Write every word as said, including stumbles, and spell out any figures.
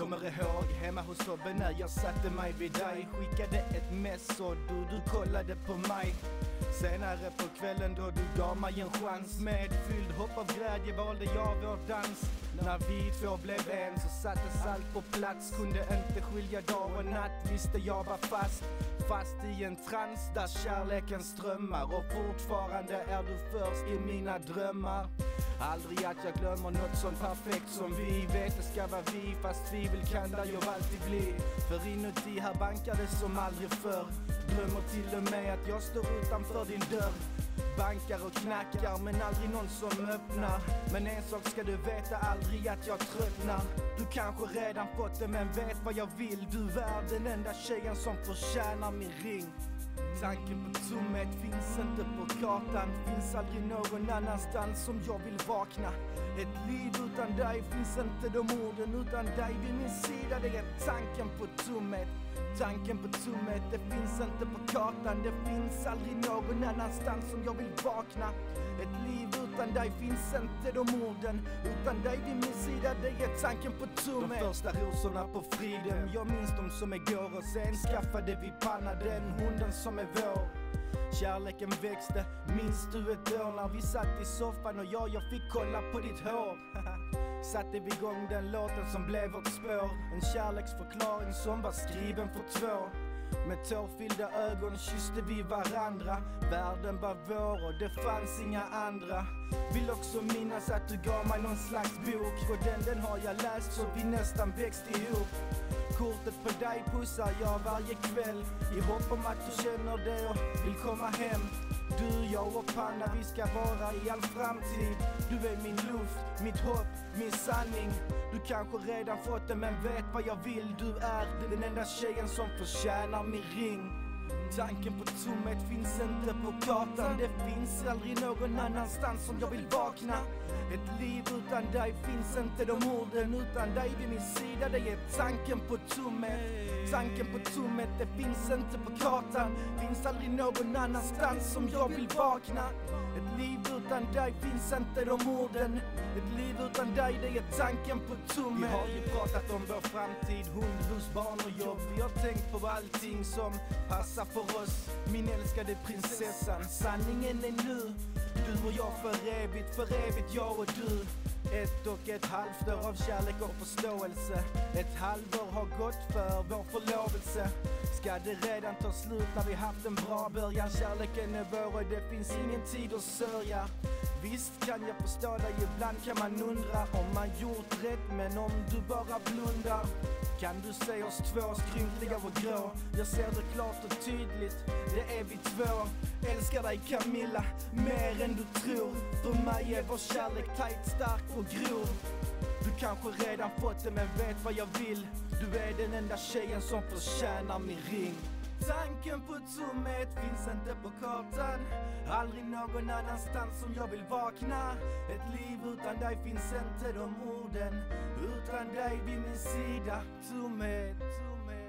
Kommer ihåg hemma hos Tobbe när jag satte mig vid dig. Skickade ett mess och du, du kollade på mig. Senare på kvällen då du gav mig en chans. Med fylld hopp av glädje valde jag vår dans. När vi två blev en så sattes allt på plats. Kunde inte skilja dag och natt, visste jag var fast. Fast i en trans där kärleken strömmar. Och fortfarande är du först i mina drömmar. Aldrig att jag glömmer något sånt perfekt som vi. Vet det ska vara vi, fast tvivel kan där ju alltid bli. För inuti här bankar det som aldrig förr. Glömmer till och med att jag står utanför din dörr. Bankar och knackar men aldrig någon som öppnar. Men en sak ska du veta, aldrig att jag tröttnar. Du kanske redan fått det men vet vad jag vill. Du är den enda tjejen som förtjänar min ring. Tanken på tomhet finns inte på kartan. Finns aldrig någon annanstans som jag vill vakna. Ett liv utan dig finns inte de orden. Utan dig vid min sida, det är tanken på tomhet. Tanken på tomhet, det finns inte på kartan. Det finns aldrig någon annanstans som jag vill vakna. Ett liv utan dig finns inte de orden. Utan dig vid min sida, det är tanken på tomhet. De första rosorna på friden, jag minns dem som igår. Och sen skaffade vi panna, den hunden som är vår. Kärleken växte, minns du ett år när vi satt i soffan och jag, jag fick kolla på ditt hår. Satte vi igång den låten som blev vårt spår. En kärleksförklaring som var skriven för två. Med tårfyllda ögon kysste vi varandra. Världen var vår och det fanns inga andra. Vill också minnas att du gav mig någon slags bok. Och den, den har jag läst så vi nästan växt ihop. Kortet på dig pussar jag varje kväll. I hopp om att du känner det och vill komma hem. Du, jag och Panna, vi ska vara i all framtid. Du är min luft, mitt hopp, min sanning. Du kanske redan fått det men vet vad jag vill. Du är den enda tjejen som förtjänar min ring. Tanken på tomhet finns inte på kartan. Det finns aldrig någon annanstans som jag vill vakna. Ett liv utan dig finns inte de orden. Utan dig vid min sida, det är tanken på tomhet. Tanken på tomhet, det finns inte på kartan. Finns aldrig någon annanstans som jag vill vakna. Ett liv utan dig finns inte de orden. Ett liv utan dig, det är tanken på tomhet. Vi har ju pratat om vår framtid, hund, hus, barn och jobb. Vi har tänkt på allting som passar för oss. Min älskade prinsessan, sanningen är nu. Du och jag för evigt, för evigt jag och du. Ett och ett halvt år av kärlek och förståelse. Ett halvår har gått för vår förlovelse. Ska det redan ta slut när vi haft en bra början? Kärleken är vår och det finns ingen tid att sörja. Visst kan jag förstå dig, ibland kan man undra om man gjort rätt, men om du bara blundar kan du se oss två skrynkliga och grå. Jag ser det klart och tydligt, det är vi två. Älskar dig Camilla, mer än du tror. För mig är vår kärlek tight, stark och grov. Du kanske redan fått det men vet vad jag vill. Du är den enda tjejen som förtjänar min ring. Tanken på tomhet finns inte på kartan. Aldrig någon annanstans som jag vill vakna. Ett liv utan dig finns inte de orden. Utan dig vid min sida, tomhet, tomhet.